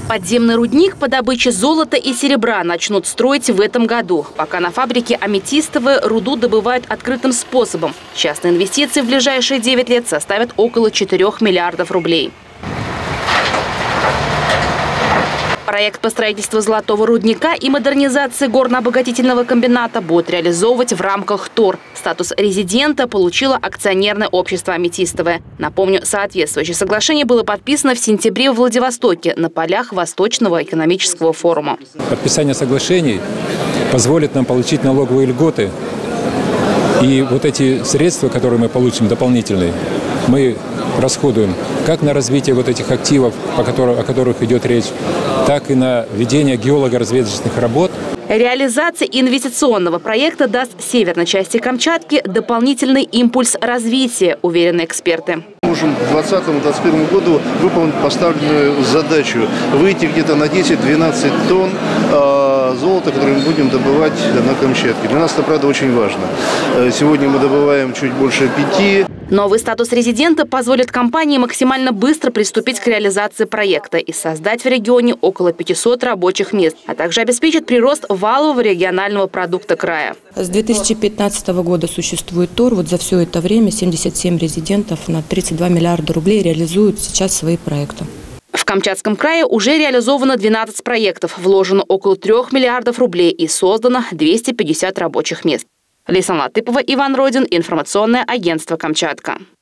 Подземный рудник по добыче золота и серебра начнут строить в этом году. Пока на фабрике Аметистовой руду добывают открытым способом. Частные инвестиции в ближайшие 9 лет составят около 4 миллиардов рублей. Проект по строительству золотого рудника и модернизации горно-обогатительного комбината будут реализовывать в рамках ТОР. Статус резидента получило акционерное общество «Аметистовое». Напомню, соответствующее соглашение было подписано в сентябре в Владивостоке на полях Восточного экономического форума. Подписание соглашений позволит нам получить налоговые льготы. И вот эти средства, которые мы получим дополнительные, мы расходуем как на развитие вот этих активов, о которых идет речь, так и на ведение геолого-разведочных работ. Реализация инвестиционного проекта даст северной части Камчатки дополнительный импульс развития, уверены эксперты. Мы можем к 2020-2021 году выполнить поставленную задачу выйти где-то на 10-12 тонн золота, которое мы будем добывать на Камчатке. Для нас это, правда, очень важно. Сегодня мы добываем чуть больше 5. Новый статус резидента позволит компании максимально быстро приступить к реализации проекта и создать в регионе около 500 рабочих мест, а также обеспечит прирост валового регионального продукта края. С 2015 года существует ТОР. Вот за все это время 77 резидентов на 32 миллиарда рублей реализуют сейчас свои проекты. В Камчатском крае уже реализовано 12 проектов, вложено около 3 миллиардов рублей и создано 250 рабочих мест. Лейсан Латыпова, Иван Родин, информационное агентство «Камчатка».